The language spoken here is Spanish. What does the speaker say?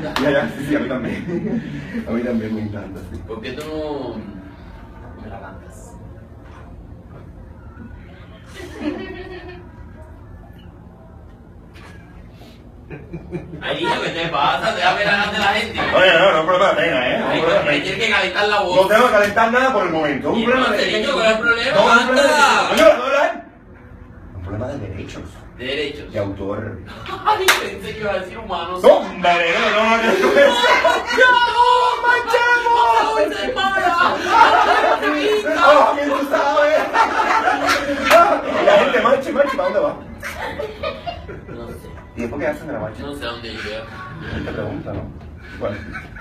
Ya, sí, a mí también. A mí también me encanta, sí. ¿Por qué tú no me la cantas? Ay, hijo, ¿qué te pasa? Déjame la de la gente. Oye, no es problema de pena, Ay, no tienes que calentar la voz. No tengo que calentar nada por el momento. ¿Y Un problema de niño, cuál es el problema? No, un problema de ¡Anda! Coño, ¿no hablar? Un problema de derechos. De derechos. De autor. Ay, pensé que iba a decir humanos. ¡Hombre! No, ¡Manchemos! ¡Se para! ¡Oh, bien tú sabes! Y la gente marcha, ¿para dónde va? No sé. ¿Y después qué hacen de la marcha? No sé a dónde llega. Te pregunta, ¿no? Bueno.